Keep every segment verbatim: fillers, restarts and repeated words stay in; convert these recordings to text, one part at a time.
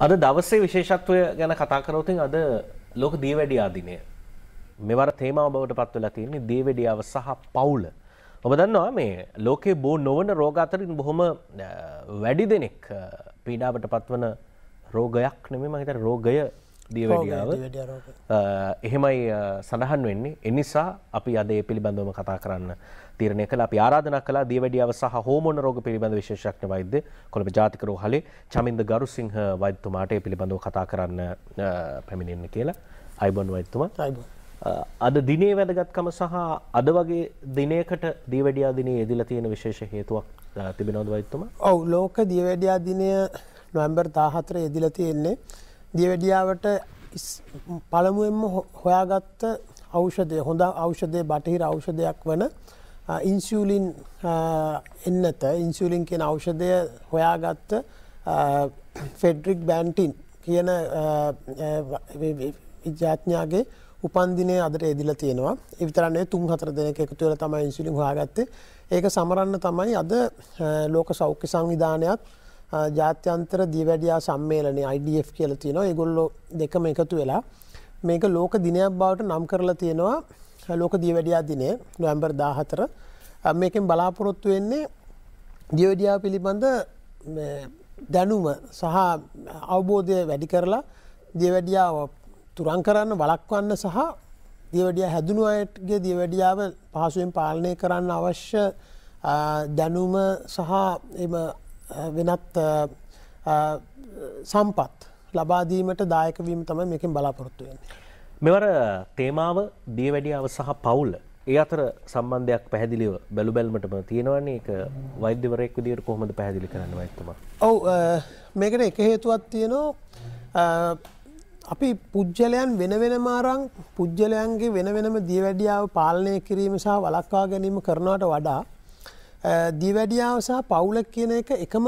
අද දවසේ විශේෂත්වය ගැන කතා කරොත් අද ලෝක දියවැඩියා දිනය. මෙවර තේමාව බවට පත් වෙලා තියෙන්නේ දියවැඩියාව සහ පවුල. ඔබ දන්නවා මේ ලෝකේ බෝ නොවන රෝග අතරින් බොහොම වැඩි දෙනෙක් පීඩාවට පත්වන රෝගයක් නෙමෙයි මම හිතන්නේ රෝගය දියවැඩියාව. එහෙමයි සඳහන් වෙන්නේ. ඒ නිසා අපි අද මේ පිළිබඳවම කතා කරන්න තීරණය කළා. අපි ආරාධනා කළා දියවැඩියාව සහ හෝමෝන රෝග පිළිබඳ විශේෂඥ වෛද්‍ය කොළඹ ජාතික රෝහලේ චමින්ද ගරුසිංහ වෛද්‍යතුමාට මේ පිළිබඳව කතා කරන්න පැමිණෙන්න කියලා. අයිබෝන් වෛද්‍යතුමා. අයිබෝන්. අද දිනේ වැදගත්කම සහ අද වගේ දිනයකට දියවැඩියා දිනේ යෙදিলা තියෙන විශේෂ හේතුවක් තිබෙනවද වෛද්‍යතුමා? ඔව් ලෝක දියවැඩියා දිනය නොවැම්බර් දාහතර යෙදিলা තියෙන්නේ. දියවැඩියාවට පළමුවෙන්ම හොයාගත්ත ඖෂධය හොඳ ඖෂධයේ බටහිර ඖෂධයක් වන ඉන්සියුලින් එන්නත ඉන්සියුලින් කියන ඖෂධය හොයාගත්ත ෆෙඩරික් බැන්ටින් කියන විද්‍යාඥයාගේ උපන්දිනය අදට යෙදිලා තියෙනවා. ඒ විතරක් නෙවෙයි තුන් හතර දෙනෙක් එකතු වෙලා තමයි ඉන්සියුලින් හොයාගත්තේ. ඒක සමරන්න තමයි අද ලෝක සෞඛ්‍ය සංවිධානයත් ජාත්‍යන්තර දියවැඩියා සම්මේලනය I D F කියලා තියෙනවා. ඒගොල්ලෝ දෙකම එකතු වෙලා මේක ලෝක දිනයක් බවට නම් කරලා තියෙනවා. ලෝක දියවැඩියා දිනය නොවැම්බර් දාහතර. මේකෙන් බලාපොරොත්තු වෙන්නේ දියවැඩියාව පිළිබඳ දැනුම සහ අවබෝධය වැඩි කරලා දියවැඩියාව තුරන් කරන්න වළක්වන්න සහ දියවැඩියා හැදුණු අයගේ දියවැඩියාව පහසුවෙන් පාලනය කරන්න අවශ්‍ය දැනුම සහ එම වෙනත් සම්පත් ලබා දීමට දායක වීම තමයි මේකෙන් බලාපොරොත්තු වෙන්නේ. මෙවර තේමාව දියවැඩියාව සහ පවුල ඒ අතර සම්බන්ධයක් පැහැදිලිව බැලු බැලමටම තියෙනවනේ. ඒක වෛද්‍යවරයෙක් විදිහට කොහොමද පැහැදිලි කරන්න වෛද්‍යතුමා? ඔව් මේකට එක හේතුවක් තියෙනවා. අපි පුජ්‍යලයන් වෙන වෙනම අරන් පුජ්‍යලයන්ගේ වෙන වෙනම දියවැඩියාව පාලනය කිරීම සහ වළක්වා ගැනීම කරනවට වඩා දියවැඩියාව සහ පවුල කියන එක එකම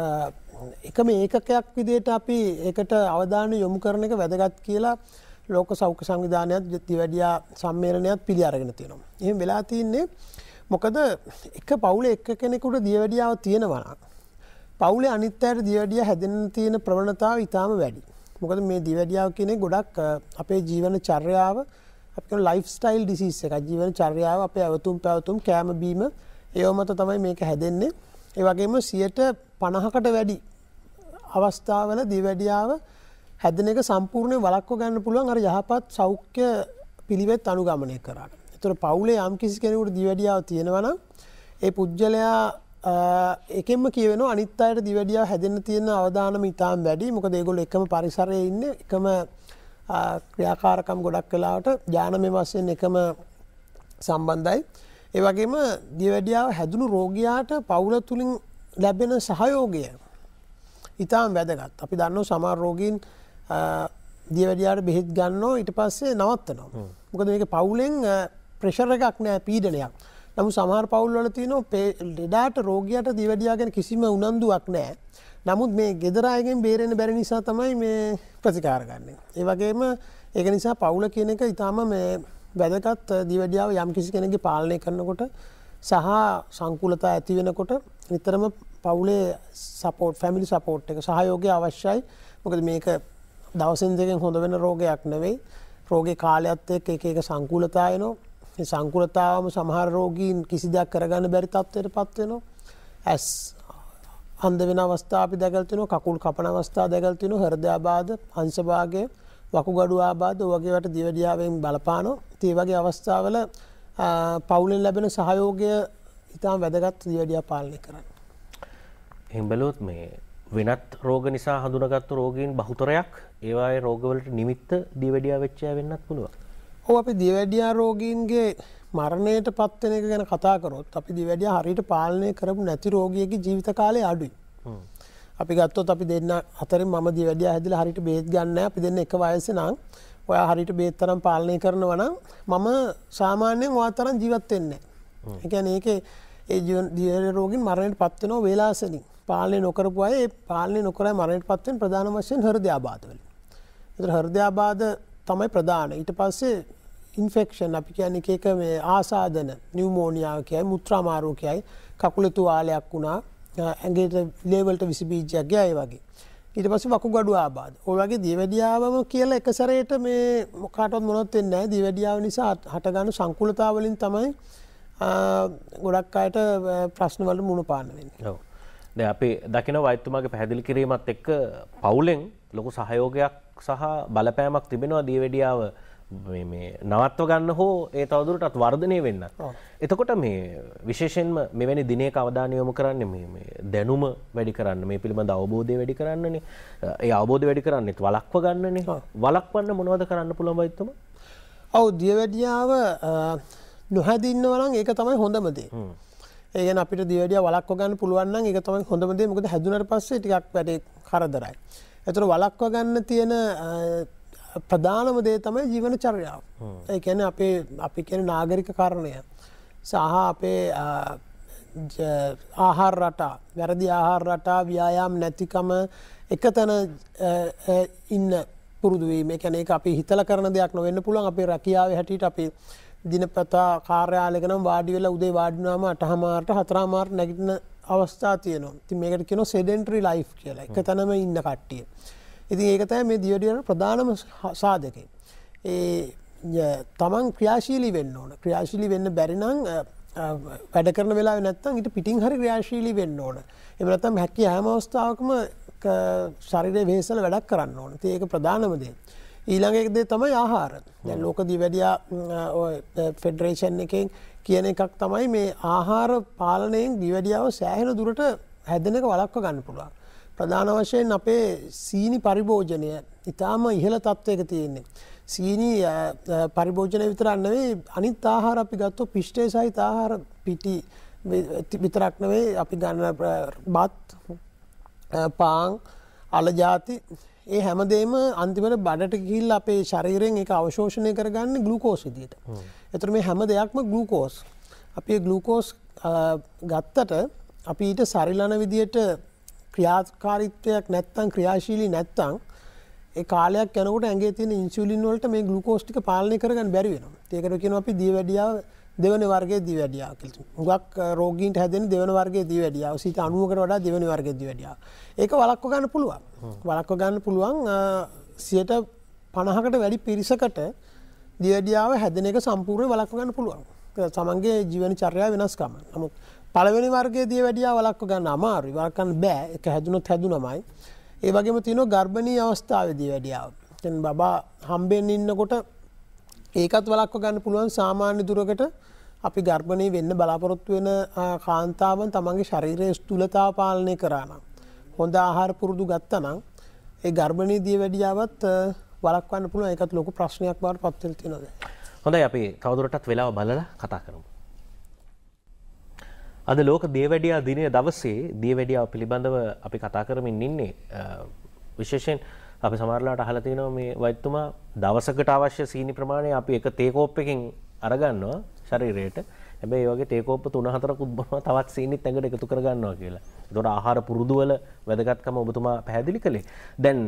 එකම ඒකකයක් විදිහට අපි ඒකට අවධානය යොමු කරන එක වැදගත් කියලා ලෝක සෞඛ්‍ය සංවිධානයත් දියවැඩියා සම්මේලනයත් පිළි අරගෙන තියෙනවා. එහෙම වෙලා තින්නේ මොකද එක පවුලේ එක කෙනෙකුට දියවැඩියාව තියෙනවා නම් පවුලේ අනිත් අයට දියවැඩියා හැදෙන්න තියෙන ප්‍රවණතාව ඊටාම වැඩි. මොකද මේ දියවැඩියාව කියන්නේ ගොඩක් අපේ ජීවන චර්යාව අපි කියන ලයිෆ් ස්ටයිල් ඩිසීස් එකක්. ජීවන චර්යාව අපේ අවතුම් පැවතුම් කෑම බීම ඒව මත තමයි මේක හැදෙන්නේ. ඒ වගේම සියයට පනහකට වැඩි අවස්ථාවල දියවැඩියාව හැදෙන එක සම්පූර්ණයෙන් වළක්ව ගන්න පුළුවන් අර යහපත් සෞඛ්‍ය පිළිවෙත් අනුගමනය කරාට. ඒතර පවුලේ යම් කිසි කෙනෙකුට දියවැඩියාව තියෙනවා නම් ඒ පුජ්‍යලයා එකෙන්ම කියවෙනවා අනිත් අයට දියවැඩියාව හැදෙන්න තියෙන අවදානම ඉතාම වැඩි. මොකද ඒගොල්ලෝ එකම පරිසරයේ ඉන්නේ එකම ක්‍රියාකාරකම් ගොඩක් වෙලාවට ඥානමය වශයෙන් එකම සම්බන්ධයි. ඒ වගේම දියවැඩියාව හැදුණු රෝගියාට පවුල තුලින් ලැබෙන සහයෝගය ඉතාම වැදගත්. අපි දන්නවා සමහර රෝගීන් දියවැඩියාවට බෙහෙත් ගන්නවා ඊට පස්සේ නවත්තනවා. මොකද මේක පවුලෙන් ප්‍රෙෂර් එකක් නෑ පීඩනයක්. නමුත් සමහර පවුල් වල තියෙනවා ලෙඩාට රෝගියාට දියවැඩියාව ගැන කිසිම උනන්දුවක් නෑ. නමුත් මේ ගෙදර අයගෙන් බේරෙන්න බැරි නිසා තමයි මේ ප්‍රතිකාර ගන්නෙ. ඒ වගේම ඒක නිසා පවුල කියන එක ඊටාම මේ වැදගත් දියවැඩියාව යම් කිසි කෙනෙක්ගේ පාලනය කරනකොට සහ සංකූලතා ඇති වෙනකොට නිතරම පවුලේ සපෝට් ෆැමිලි සපෝට් එක සහයෝගය අවශ්‍යයි. මොකද මේක දවසින් දෙකෙන් හොඳ වෙන රෝගයක් නෙවෙයි. රෝගේ කාලයත් එක්ක එක එක සංකූලතා එනවා. මේ සංකූලතාවම සමහර රෝගීන් කිසි දෙයක් කරගන්න බැරි තත්ත්වයකටපත් වෙනවා. ඇස් අන්ධ වෙන අවස්ථා අපි දැකලා තිනවා. කකුල් කපන අවස්ථා දැකලා තිනවා. හෘදයාබාධ, අංශභාගය, වකුගඩු ආබාධ වගේ වට දියවැඩියාවෙන් බලපානවා. ඒ වගේ අවස්ථාවල පවුලෙන් ලැබෙන සහයෝගය ඉතාම වැදගත් දියවැඩියා පාලනය කරන්න. එහෙන් බැලුවොත් මේ වෙනත් රෝග නිසා හඳුනාගත්තු රෝගීන් බහුතරයක් ඒවායේ රෝගවලට නිමිත්ත දියවැඩියා වෙච්ච අය වෙන්නත් පුළුවන්. ඔව් අපි දියවැඩියා රෝගීන්ගේ මරණයට පත් වෙන එක ගැන කතා කරොත් අපි දියවැඩියා හරියට පාලනය කරපු නැති රෝගියෙක්ගේ ජීවිත කාලය අඩුයි. අපි ගත්තොත් අපි දෙන්න අතරින් මම දියවැඩියා හැදිලා හරියට බේත් ගන්න නැහැ. අපි දෙන්න එක වයසේ නම් ඔයා හරියට බේත් තරම් පාලනය කරනවා නම් මම සාමාන්‍යයෙන් ඔයා තරම් ජීවත් වෙන්නේ නැහැ. ඒ කියන්නේ ඒකේ ඒ දියවැඩියා රෝගීන් මරණයට පත් වෙනවා වේලාසනින්. පාලනය නොකරපු අය ඒ පාලනය නොකර මරණයට පත් වෙන ප්‍රධාන වශයෙන් හෘදයාබාධ වලින්. ඒතර හෘදයාබාධ තමයි ප්‍රධාන. ඊට පස්සේ ඉන්ෆෙක්ෂන් අපි කියන්නේ එක එක මේ ආසාදන නියුමෝනියා කියයි මුත්‍රා මාරුව කියයි කකුලේ තුවාලයක් වුණා ඇඟේ ලේවලට විස බීජයක් ගියා ඒ වගේ. ඊට පස්සේ වකුගඩු ආබාධ. ඔය වගේ දියවැඩියාවම කියලා එක සැරේට මේ මොකාටවත් මොනවත් වෙන්නේ නැහැ. දියවැඩියාව නිසා හටගන්න සංකුලතාව වලින් තමයි ගොඩක් අයට ප්‍රශ්න වලට මුහුණ පාන්න වෙන්නේ. ඔව්. දැන් අපි දකින වෛද්‍යතුමාගේ පැහැදිලි කිරීමත් එක්ක පවුලෙන් ලොකු සහයෝගයක් සහ බලපෑමක් තිබෙනවා දියවැඩියාව මේ මේ නවත්ව ගන්න හෝ ඒ තවදුරටත් වර්ධනය වෙන්න. එතකොට මේ විශේෂයෙන්ම මෙවැනි දිනයක අවධානය යොමු කරන්නේ මේ මේ දැනුම වැඩි කරන්න, මේ පිළිබඳ අවබෝධය වැඩි කරන්නනේ. ඒ අවබෝධය වැඩි කරන්නේත් වළක්ව ගන්නනේ. වළක්වන්න මොනවද කරන්න පුළුවන් වෛද්‍යතුමා? ඔව් දියවැඩියාව නොහැදින්නව නම් ඒක තමයි හොඳම දේ. ඒ කියන්නේ අපිට දියවැඩියාව වළක්ව ගන්න පුළුවන් නම් ඒක තමයි හොඳම දේ. මොකද හැදුනට පස්සේ ටිකක් වැඩේ කරදරයි. ඒතර වළක්ව ගන්න තියෙන ප්‍රධානම දේ තමයි ජීවන චර්යාව. ඒ කියන්නේ අපේ අපි කියන නාගරික කාරණය සහ අපේ ආහාර රටා, වැරදි ආහාර රටා, ව්‍යායාම නැතිකම, එකතන ඉන්න පුරුදු වීම. ඒ කියන්නේ ඒක අපි හිතලා කරන දෙයක් නොවෙන්න පුළුවන්. අපේ රැකියාවේ හැටියට අපි දිනපතා කාර්යාලයක නම් වාඩි වෙලා උදේ වාඩි වුණාම අටමාරට හතරමාරට නැගිටින අවස්ථා තියෙනවා. ඉතින් මේකට කියනවා sedentary life කියලා. එකතැනම ඉන්න කට්ටිය. ඉතින් ඒක තමයි මේ දියවැඩියාවේ ප්‍රධානම සාධකය. ඒ තමන් ක්‍රියාශීලී වෙන්න ඕන. ක්‍රියාශීලී වෙන්න බැරි නම් වැඩ කරන වෙලාවේ නැත්තම් ඊට පිටින් හරි ක්‍රියාශීලී වෙන්න ඕන. එහෙම නැත්නම් හැකි හැම අවස්ථාවකම ශරීරයේ වෙහෙසල වැඩක් කරන්න ඕන. ඉතින් ඒක ප්‍රධානම දේ. ඊළඟ එක දේ තමයි ආහාර. දැන් ලෝක දියවැඩියා ඔය ෆෙඩරේෂන් එකෙන් කියන එකක් තමයි මේ ආහාර පාලනයෙන් දියවැඩියාව සෑහෙන දුරට හැදෙන එක වළක්ව ගන්න පුළුවන්. ප්‍රධාන වශයෙන් අපේ සීනි පරිභෝජනය ඉතාම ඉහළ තත්ත්වයක තියෙන්නේ. සීනි පරිභෝජනය විතරක් නෙවෙයි අනිත් ආහාර අපි ගත්තොත් පිෂ්ඨය සහිත ආහාර පිටි විතරක් නෙවෙයි අපි ගන්න බත්, පාන්, අල ಜಾති ඒ හැමදේම අන්තිමට බඩට ගිහිල්ලා අපේ ශරීරයෙන් ඒක අවශෝෂණය කරගන්නේ ග්ලූකෝස් විදියට. ඒතර මේ හැම දෙයක්ම ග්ලූකෝස්. අපි ඒ ග්ලූකෝස් ගත්තට අපි ඊට සරිලන විදියට ක්‍රියාකාරීත්වයක් නැත්තම් ක්‍රියාශීලී නැත්තම් ඒ කාලයක් යනකොට ඇඟේ තියෙන ඉන්සියුලින් වලට මේ ග්ලූකෝස් ටික පාලනය කරගන්න බැරි වෙනවා. ඒකට කියනවා අපි දියවැඩියාව දෙවන වර්ගයේ දියවැඩියාව කියලා. හුඟක් රෝගීන්ට හැදෙන දෙවන වර්ගයේ දියවැඩියාව. සිත අනූවකට වඩා දෙවන වර්ගයේ දියවැඩියාව. ඒක වළක්ව ගන්න පුළුවන්. වළක්ව ගන්න පුළුවන් සියයට පනහකට වැඩි පිරිසකට දියවැඩියාව හැදෙන එක සම්පූර්ණයෙන් වළක්ව ගන්න පුළුවන්. තමන්ගේ ජීවන චර්යාව වෙනස්කම. නමුත් පළවෙනි වර්ගයේ දියවැඩියාව වළක්ව ගන්න අමාරුයි. වළක්වන්න බෑ. ඒක හැදුනොත් හැදුනමයි. ඒ වගේම තියෙනවා ගර්භණී අවස්ථාවේ දියවැඩියාව. දැන් බබා හම්බෙන්න ඉන්නකොට ඒකත් වළක්ව ගන්න පුළුවන් සාමාන්‍ය දුරකට අපි ගර්භණී වෙන්න බලාපොරොත්තු වෙන කාන්තාවන් තමන්ගේ ශරීරයේ ස්ථූලතාව පාලනය කරා නම් හොඳ ආහාර පුරුදු ගත්තා නම් ඒ ගර්භණී දියවැඩියාවත් වළක්වන්න පුළුවන්. ඒකත් ලොකු ප්‍රශ්නයක් බවට පත් වෙලා තියෙනවා. හොඳයි අපි තවදුරටත් වෙලාව බලලා කතා කරමු. අද ලෝක දියවැඩියා දිනය දවසේ දියවැඩියාව පිළිබඳව අපි කතා කරමින් ඉන්නේ. විශේෂයෙන් අපි සමහරලාට අහලා තියෙනවා මේ වෛද්‍යතුමා දවසකට අවශ්‍ය සීනි ප්‍රමාණය අපි එක තේ කෝප් එකකින් අරගන්නවා ශරීරයට. හැබැයි ඒ වගේ තේ කෝප්ප තුන හතරකුත් බොනවා තවත් සීනිත් ඇඟට එකතු කරගන්නවා කියලා. ඒතකොට ආහාර පුරුදු වල වැදගත්කම ඔබතුමා පැහැදිලි කළේ. දැන්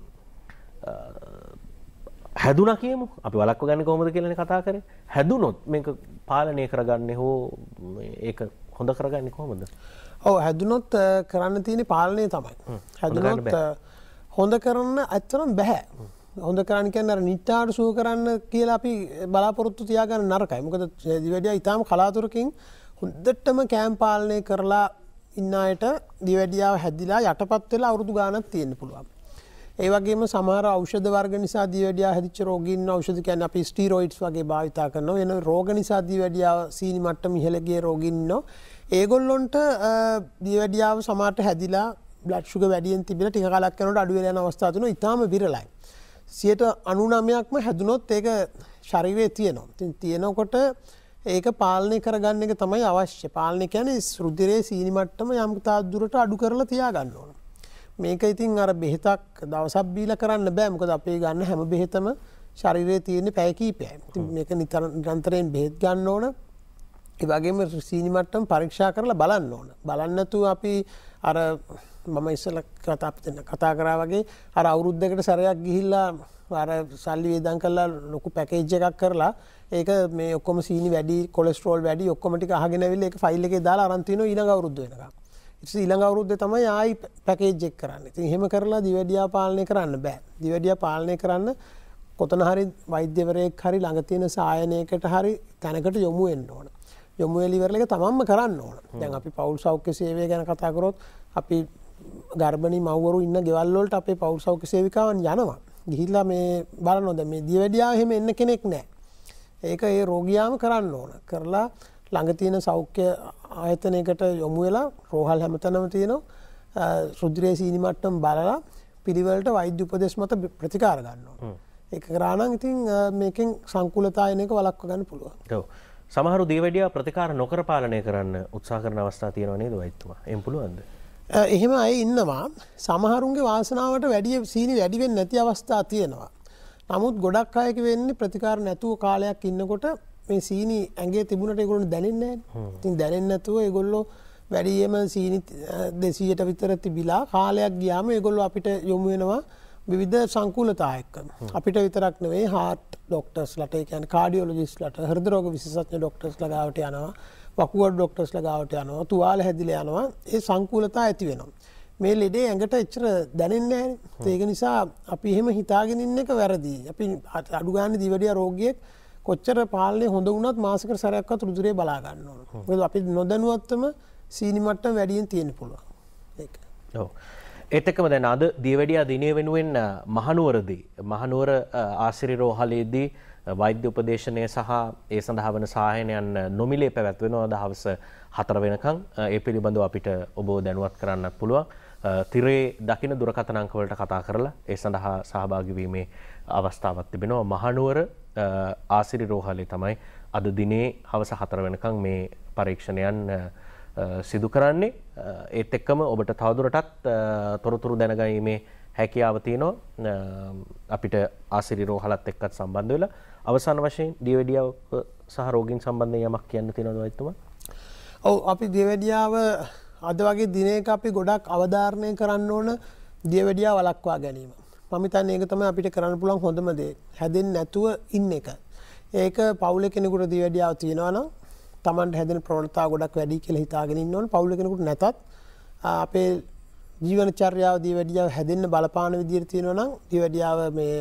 හැදුනා කියමු. අපි වළක්ව ගන්න කොහොමද කියලානේ කතා කරේ. හැදුනොත් මේක පාලනය කරගන්නේ හෝ ඒක හොඳ කරගන්නේ කොහොමද? ඔව් හැදුනොත් කරන්න තියෙන්නේ පාලනය තමයි. හැදුනොත් හොඳ කරන්න ඇත්තටම බෑ. හොඳ කරන්න කියන්නේ අර නිට්ටාට සුව කරන්න කියලා අපි බලාපොරොත්තු තියාගන්න නරකයි. මොකද දියවැඩියා ඊටාම කලාතුරකින් හොඳටම කෑම පාලනය කරලා ඉන්න අයට දියවැඩියාව හැදිලා යටපත් වෙලා අවුරුදු ගාණක් තියෙන්න පුළුවන්. ඒ වගේම සමහර ඖෂධ වර්ග නිසා දියවැඩියාව හැදිච්ච රෝගීන් ඖෂධ කියන්නේ අපි ස්ටීරොයිඩ්ස් වගේ භාවිතා කරනවා. වෙන රෝග නිසා දියවැඩියාව සීනි මට්ටම ඉහළ ගිය රෝගීන් ඉන්නවා. ඒගොල්ලොන්ට දියවැඩියාව සමහරට හැදිලා බ්ලඩ් ෂුගර් වැඩියෙන් තිබිලා ටික කාලයක් යනකොට අඩු වෙලා යන අවස්ථා තියෙනවා. ඊටාම විරලයි. සියයට අනූනවයක්ම හැදුනොත් ඒක ශරීරයේ තියෙනවා. ඉතින් තියෙනකොට ඒක පාලනය කරගන්න එක තමයි අවශ්‍ය. පාලනය කියන්නේ රුධිරයේ සීනි මට්ටම යම් තාක් දුරට අඩු කරලා තියාගන්න ඕන. මේක ඉතින් අර බෙහෙතක් දවසක් බීලා කරන්න බෑ. මොකද අපි ගන්න හැම බෙහෙතම ශරීරයේ තියෙන පැය කිහිපයයි. ඉතින් මේක නිරන්තරයෙන් බෙහෙත් ගන්න ඕන. ඒ වගේම සීනි මට්ටම පරීක්ෂා කරලා බලන්න ඕන. බලන්න නැතුව අපි අර මම ඉස්සෙල්ලා කතා අපිට කතා කරා වගේ අර අවුරුද්දකට සැරයක් ගිහිල්ලා අර සල්ලි වේදම් කරලා ලොකු පැකේජ් එකක් කරලා ඒක මේ ඔක්කොම සීනි වැඩි කොලෙස්ටරෝල් වැඩි ඔක්කොම ටික අහගෙන ඇවිල්ලා ඒක ෆයිල් එකේ දාලා අරන් තිනවා ඊළඟ අවුරුද්ද වෙනකම්. ඊළඟ අවුරුද්දේ තමයි ආයි පැකේජ් එක කරන්නේ. ඉතින් එහෙම කරලා දිවැඩියා පාලනය කරන්න බෑ. දිවැඩියා පාලනය කරන්න කොතන හරි වෛද්‍යවරයෙක් හරි ළඟ තියෙන සායනයකට හරි තැනකට යොමු වෙන්න ඕන. යොමු වෙලා ඉවරලා ඒක තමන්ම කරන්න ඕන. දැන් අපි පෞල් සෞඛ්‍ය සේවය ගැන කතා කරොත් අපි ගර්භණී මව්වරු ඉන්න ගෙවල් වලට අපේ පෞල් සෞඛ්‍ය සේවිකාවන් යනවා. ගිහිල්ලා මේ බලනවා දැන් මේ දියවැඩියාව එහෙම එන්න කෙනෙක් නැහැ. ඒක ඒ රෝගියාම කරන්න ඕන. කරලා ළඟ තියෙන සෞඛ්‍ය ආයතනයකට යොමු වෙලා රෝහල් හැමතැනම තියෙනවා රුධිරයේ සීනි මට්ටම බලලා පිළිවෙලට වෛද්‍ය උපදෙස් මත ප්‍රතිකාර ගන්න ඕන. ඒක කරා නම් ඉතින් මේකෙන් සංකූලතාවයන එක වළක්ව ගන්න පුළුවන්. ඔව්. සමහරු දියවැඩියා ප්‍රතිකාර නොකර පාලනය කරන්න උත්සාහ කරන අවස්ථා තියෙනවා නේද වෛද්‍යතුමා? එහෙම පුළුවන්ද? එහෙම අය ඉන්නවා. සමහරුන්ගේ වාසනාවට වැඩි සීනි වැඩි වෙන්නේ නැති අවස්ථා තියෙනවා. නමුත් ගොඩක් අයක වෙන්නේ ප්‍රතිකාර නැතුව කාලයක් ඉන්නකොට මේ සීනි ඇඟේ තිබුණට ඒගොල්ලෝ දැනෙන්නේ නැහැ. ඉතින් දැනෙන්නේ නැතුව ඒගොල්ලෝ වැඩියෙන්ම සීනි දෙසීයට විතර තිබිලා කාලයක් ගියාම ඒගොල්ලෝ අපිට යොමු වෙනවා විවිධ සංකූලතා එක්ක. අපිට විතරක් නෙවෙයි හાર્ට් ડોක්ටර්ස්ලාට ඒ කියන්නේ කාඩියොලොජිස්ට්ලාට හෘද රෝග විශේෂඥ ડોක්ටර්ස්ලා ගාවට යනවා. වකුගඩු ડોක්ටර්ස්ලා ගාවට යනවා. තුවාල හැදිලා යනවා. ඒ සංකූලතා ඇති වෙනවා. මේ ලෙඩේ ඇඟට එච්චර දැනෙන්නේ නැහැ. ඒක නිසා අපි එහෙම හිතාගෙන ඉන්න එක වැරදි. අපි අඩු ගන්න දිවැඩියා රෝගියෙක් කොච්චර පාලනය හොඳ වුණත් මාසෙකට සැරයක්වත් රුධිරය බලා ගන්න ඕන. මොකද අපි නොදැනුවත්වම සීනි මට්ටම වැඩියෙන් තියෙන්න පුළුවන්. ඒක. ඔව්. ඒත් එක්කම දැන් අද දියවැඩියා දිනය වෙනුවෙන් මහනුවරදී මහනුවර ආසිරි රෝහලේදී වෛද්‍ය උපදේශනය සහ ඒ සඳහා වන සායනයන් නොමිලේ පැවැත්වෙනවා දහවස හතර වෙනකන්. ඒ පිළිබඳව අපිට ඔබව දැනුවත් කරන්නත් පුළුවන්. තිරේ දකින දුරකථන අංක වලට කතා කරලා ඒ සඳහා සහභාගී වීමේ අවස්ථාවක් තිබෙනවා. මහනුවර ආසිරි රෝහලේ තමයි අද දිනේ හවස හතර වෙනකන් මේ පරීක්ෂණයන් සිදු කරන්නේ. ඒත් එක්කම ඔබට තවදුරටත් තොරතුරු දැනගැනීමේ හැකියාව තියෙනවා අපිට ආසිරි රෝහලත් එක්කත් සම්බන්ධ වෙලා. අවසාන වශයෙන් දියවැඩියාව සහ රෝගීන් සම්බන්ධයෙන් යමක් කියන්න තියෙනවද වෛද්‍යතුමා? ඔව් අපි දියවැඩියාව අද වගේ දිනයක අපි ගොඩක් අවධාරණය කරන්න ඕන දියවැඩියාව වළක්වා ගැනීම. මම හිතන්නේ ඒක තමයි අපිට කරන්න පුළුවන් හොඳම දේ. හැදෙන්නේ නැතුව ඉන්න එක. ඒක පවුලේ කෙනෙකුට දියවැඩියාව තියෙනවා නම් Tamanට හැදෙන ප්‍රවණතාව ගොඩක් වැඩි කියලා හිතාගෙන ඉන්න ඕන. පවුලේ කෙනෙකුට නැතත් අපේ ජීවනචර්යාව දියවැඩියාව හැදෙන්න බලපාන විදිහට තියෙනවා නම් දියවැඩියාව මේ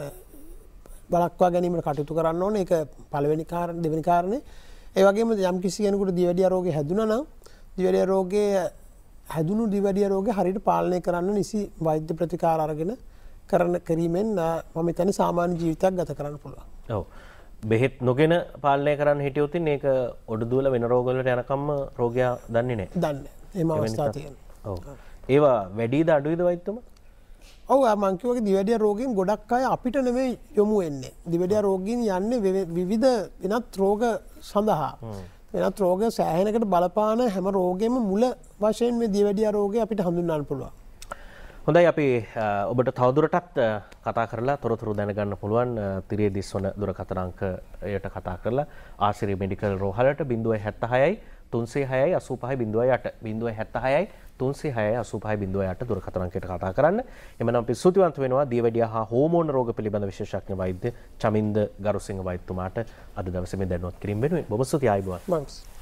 වළක්වා ගැනීමට කටයුතු කරන්න ඕනේ. ඒක පළවෙනි කාරණේ. දෙවෙනි කාරණේ ඒ වගේම යම් කිසි කෙනෙකුට දියවැඩියා රෝගය හැදුනා නම් දියවැඩියා රෝගයේ හැදුණු දියවැඩියා රෝගය හරියට පාලනය කරන්න නිසි වෛද්‍ය ප්‍රතිකාර අරගෙන කරන කිරීමෙන් මම හිතන්නේ සාමාන්‍ය ජීවිතයක් ගත කරන්න පුළුවන්. ඔව්. බෙහෙත් නොගෙන පාලනය කරන්න හිටියොත් ඒක ඔඩු දුවල වෙන රෝග වලට යනකම්ම රෝගියා දන්නේ නැහැ. දන්නේ නැහැ. එහෙම අවස්ථා තියෙනවා. ඔව්. ඒවා වැඩිද අඩුයිද වෛද්‍යතුමා? ඔව් මං කිව්වා දියවැඩියා රෝගීන් ගොඩක් අය අපිට නෙමෙයි යොමු වෙන්නේ. දියවැඩියා රෝගීන් යන්නේ විවිධ වෙනත් රෝග සඳහා. වෙනත් රෝග සෑහෙනකට බලපාන හැම රෝගෙම මුල වශයෙන් මේ දියවැඩියා රෝගය අපිට හඳුන්වන්න පුළුවන්. හොඳයි අපි ඔබට තවදුරටත් කතා කරලා තොරතුරු දැනගන්න පුළුවන් තිරේ දිස්වන දුරකථන අංකයට කතා කරලා ආසිරි මෙඩිකල් රෝහලට ज़ीरो सात छह තුන්සිය හයයි අසූ පහයි ज़ीरो आठ ज़ीरो सात छह තුන්සිය හයයි අසූ පහයි ज़ीरो आठ දුරකථන අංකයට කතා කරන්න. එමනම් අපි ස්තුතිවන්ත වෙනවා දියවැඩියා හා හෝමෝන රෝග පිළිබඳ විශේෂඥ වෛද්‍ය චමින්ද ගරුසිංහ වෛද්‍යතුමාට අද දවසේ මේ දැනුවත් කිරීම වෙනුවෙන්. බොහොම ස්තුතියි ආයුබෝවන්.